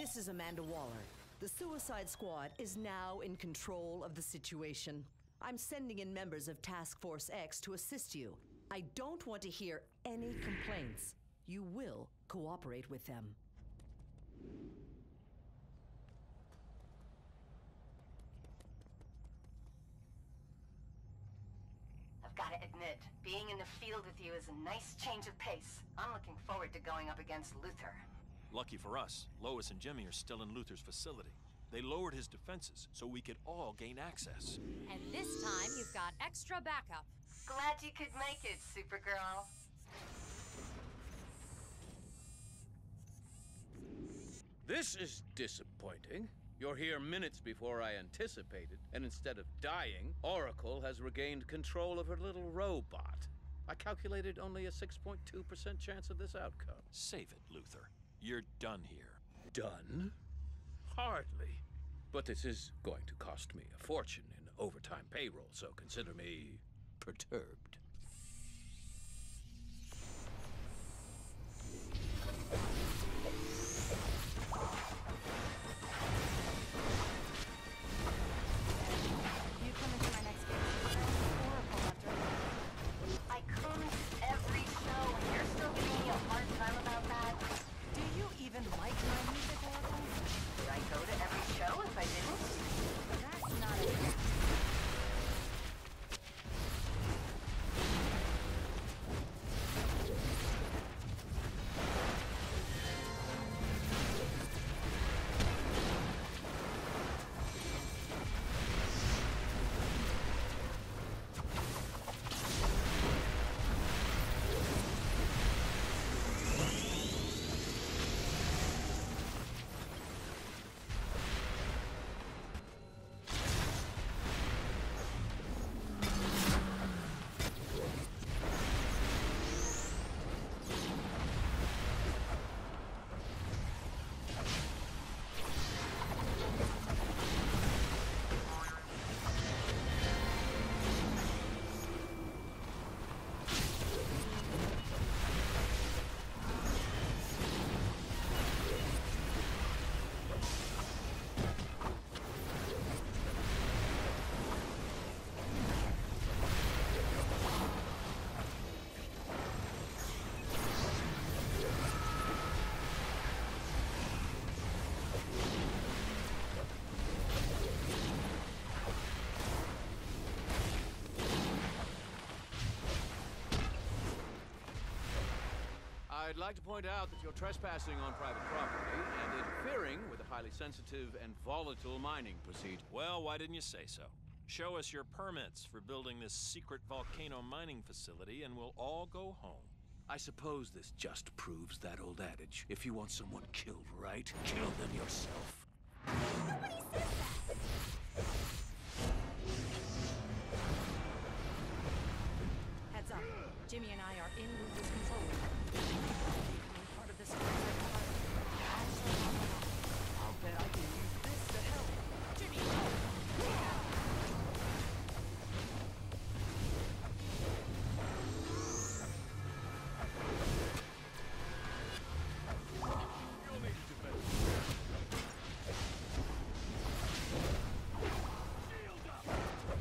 This is Amanda Waller. The Suicide Squad is now in control of the situation. I'm sending in members of Task Force X to assist you. I don't want to hear any complaints. You will cooperate with them. I've got to admit, being in the field with you is a nice change of pace. I'm looking forward to going up against Luthor. Lucky for us, Lois and Jimmy are still in Luthor's facility. They lowered his defenses so we could all gain access. And this time, you've got extra backup. Glad you could make it, Supergirl. This is disappointing. You're here minutes before I anticipated, and instead of dying, Oracle has regained control of her little robot. I calculated only a 6.2% chance of this outcome. Save it, Luthor. You're done here. Done? Hardly. But this is going to cost me a fortune in overtime payroll, so consider me perturbed. You come into my next game. Oracle left early. I come every show and you're still giving me a hard time about that. Do you even like my music, Oracle? Would I go to every show if I didn't? That's not a... I'd like to point out that you're trespassing on private property and interfering with a highly sensitive and volatile mining procedure. Well, why didn't you say so? Show us your permits for building this secret volcano mining facility and we'll all go home. I suppose this just proves that old adage. If you want someone killed right, kill them yourself. Nobody says that! Heads up. Jimmy and I are in Luthor's control room. Becoming part of this forensic part. I'll bet I can use this to help. Jimmy! You'll need to defend. Shield up!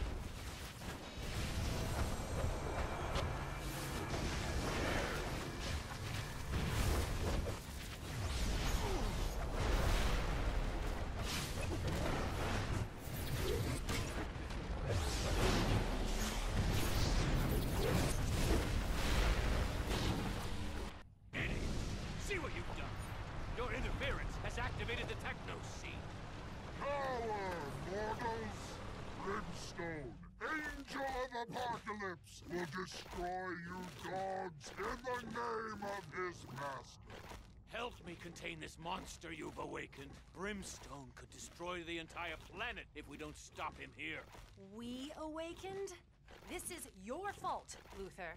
See what you've done! Your interference has activated the techno seed. Power, mortals! Brimstone, Angel of Apocalypse, will destroy you dogs in the name of his master. Help me contain this monster you've awakened. Brimstone could destroy the entire planet if we don't stop him here. We awakened? This is your fault, Luthor.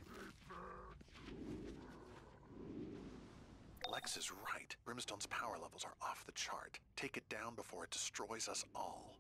Lex is right. Brimstone's power levels are off the chart. Take it down before it destroys us all.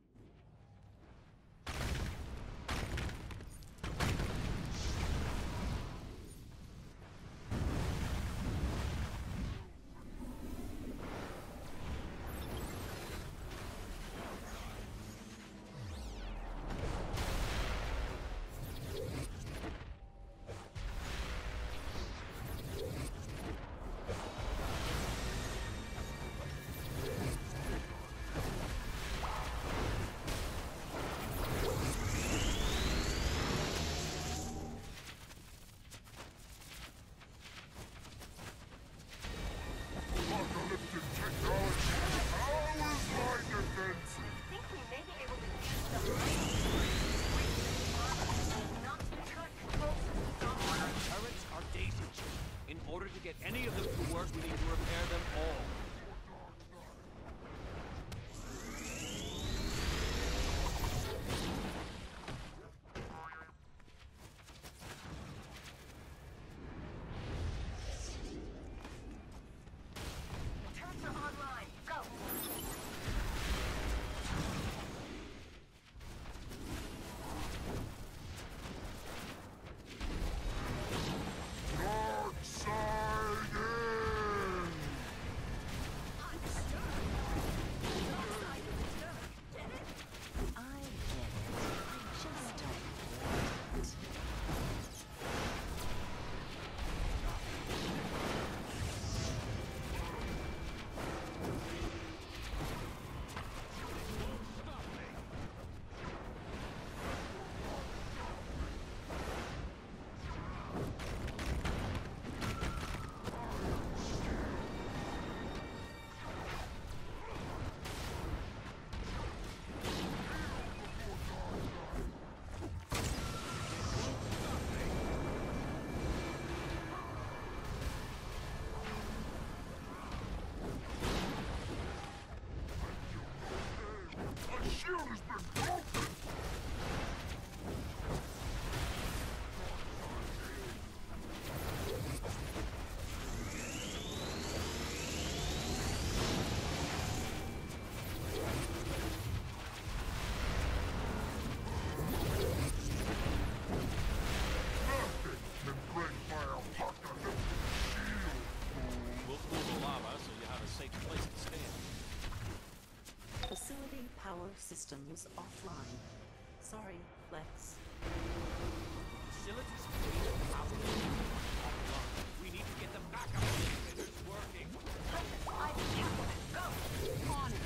Sorry, Lex. Facilities clear. How will we We need to get the backup generators working. Slide the Catwoman. Go! On it.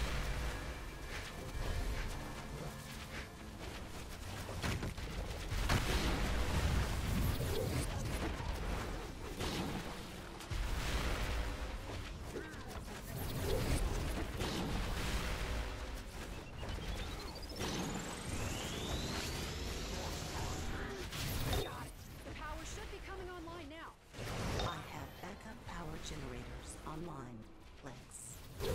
I have backup power generators online, Lex.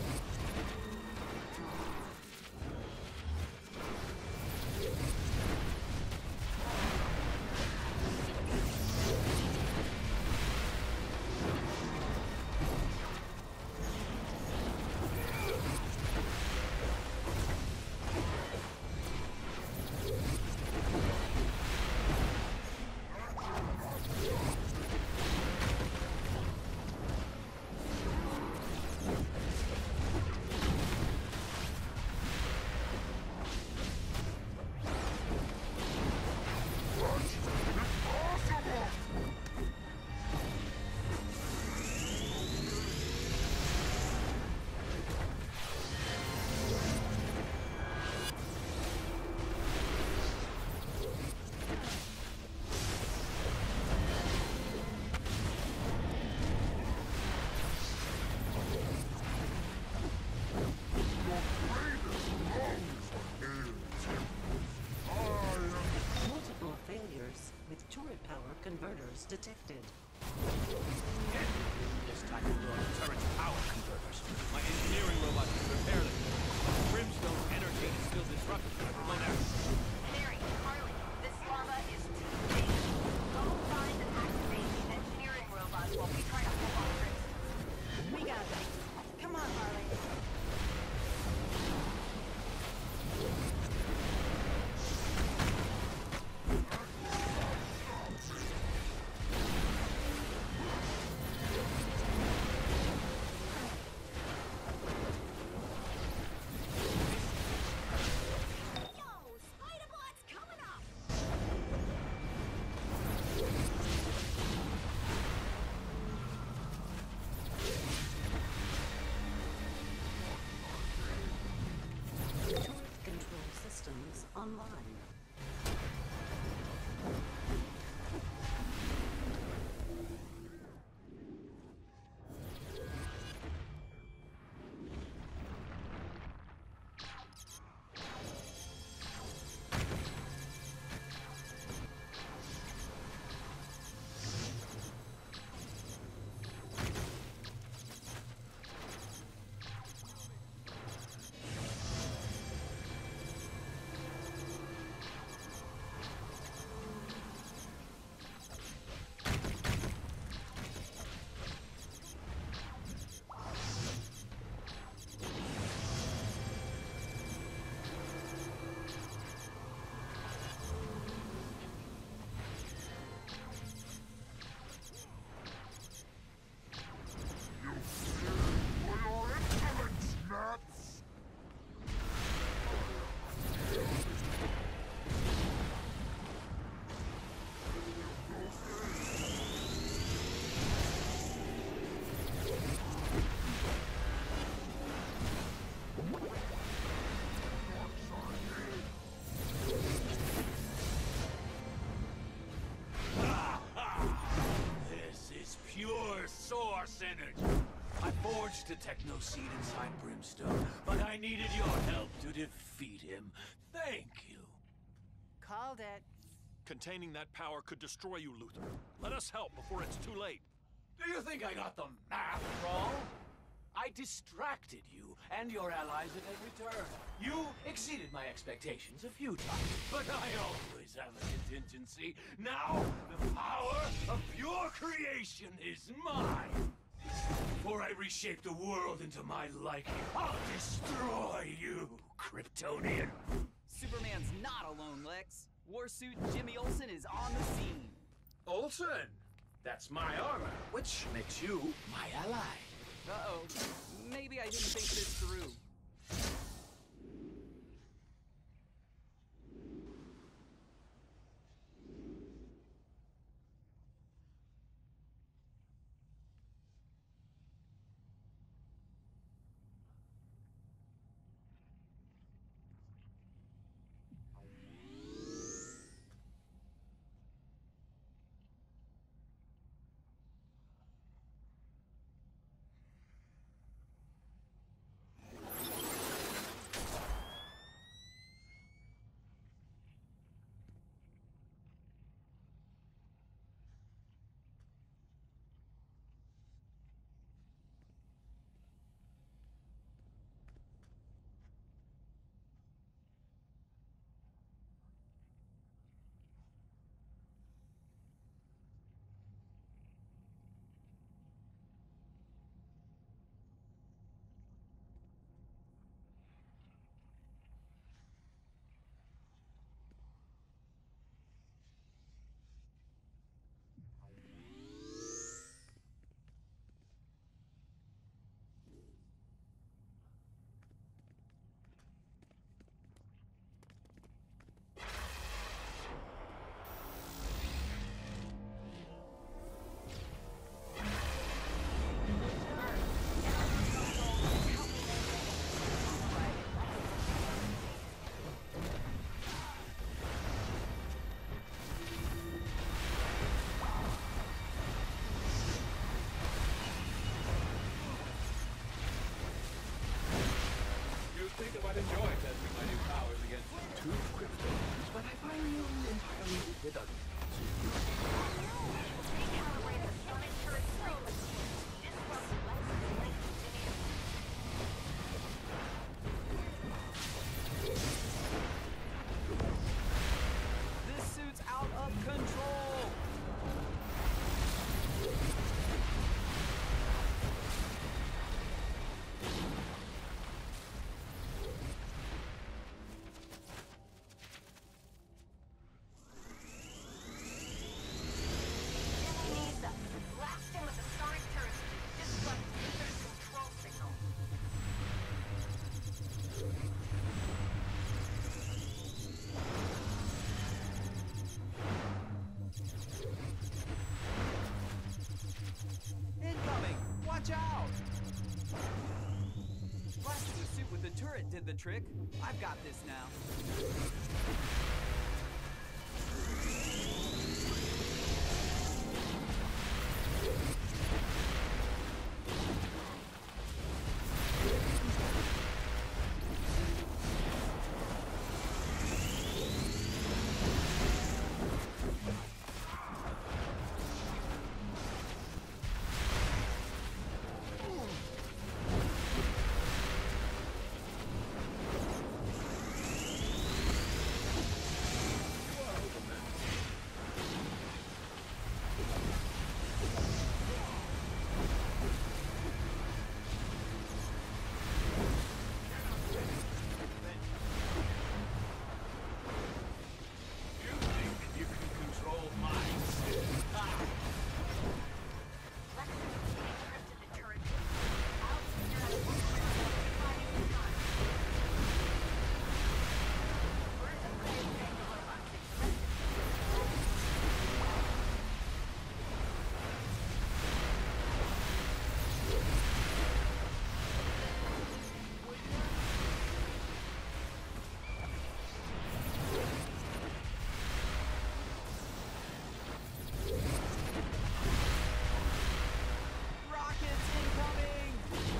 Multiple failures with turret power converters detected. This time we'll learn turret power converters. My engineering robot can repair them. Brimstone's energy is still disrupted by the blown out. Canary, Harley, this lava is too dangerous. Go find and activate the engineering robots while we try to hold on Brimstone. We got this. Come on, Harley. Control systems online. Source energy. I forged a techno seed inside Brimstone, but I needed your help to defeat him. Thank you. Called it. Containing that power could destroy you, Luthor. Let us help before it's too late. Do you think I got the math wrong? I distracted you and your allies at every turn. You exceeded my expectations a few times, but I always have a contingency. Now, the power of pure creation is mine. Before I reshape the world into my liking, I'll destroy you, Kryptonian. Superman's not alone, Lex. Warsuit Jimmy Olsen is on the scene. Olsen! That's my armor, which makes you my ally. Uh-oh. Maybe I didn't think this through. it doesn't. Recalibrate the sonic turret frequency. Disrupt Lex's link to Jimmy. This suit's out of control! Jimmy needs us. Blast him with the sonic turret to disrupt Luther's control signal. Incoming! Watch out! Blasting the suit with the turret did the trick. I've got this now. You think you can control minds? Ah! Lex has encrypted the turret. I'll figure out what's fighting the sun. Where's the play of the robots? Rockets incoming!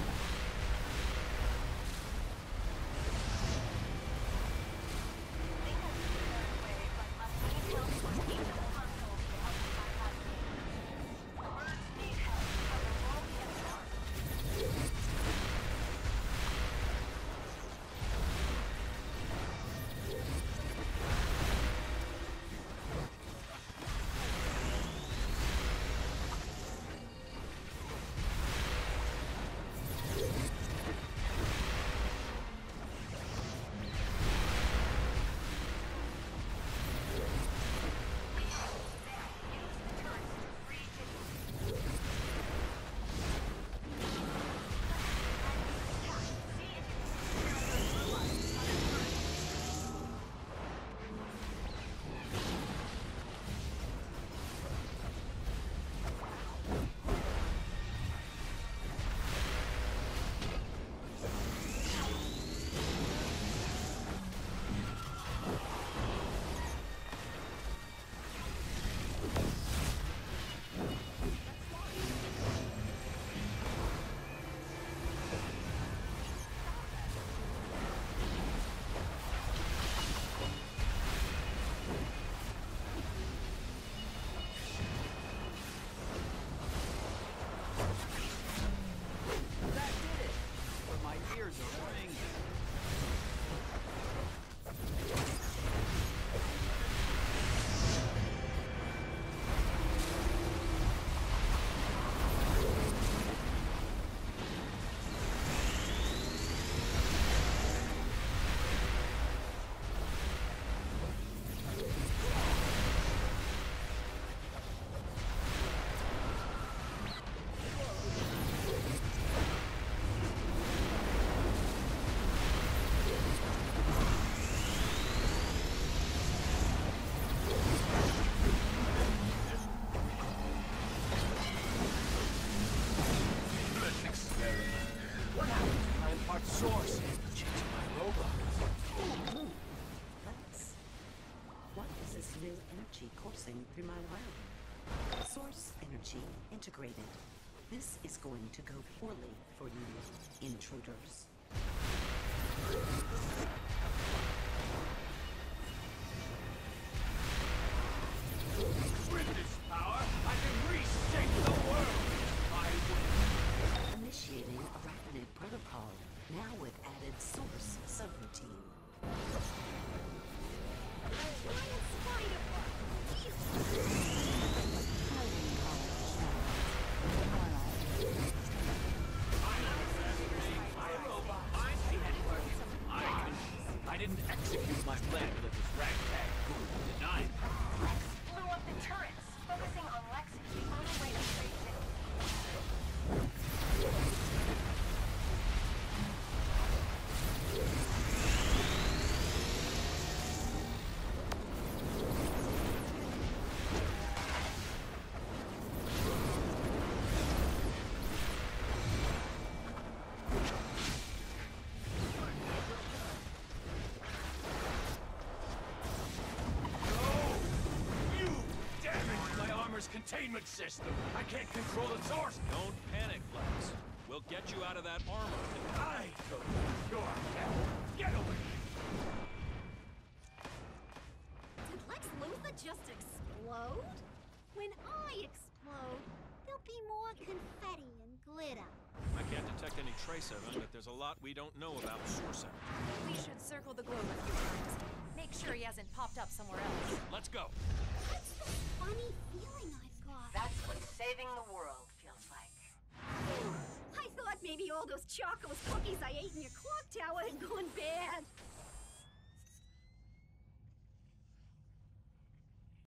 They have the third wave, but must need help from each of the consoles to help them bypass the inhibitors. The birds need help, or the world can't start. That did it! But my ears are ringing. Let's experiment. What happened if I impart source energy to my robot? Lex, what is this new energy coursing through my wiring? Source energy integrated. This is going to go poorly for you, intruders. Source containment system. I can't control the source. Don't panic, Lex. We'll get you out of that armor. I told you. You're a coward. Get away. Did Lex Luthor just explode? When I explode, there'll be more confetti and glitter. I can't detect any trace of him, but there's a lot we don't know about Source Energy. We should circle the globe a few times. Make sure he hasn't popped up somewhere else. Let's go. What's this funny feeling I've got? That's what saving the world feels like. I thought maybe all those Chocos cookies I ate in your clock tower had gone bad.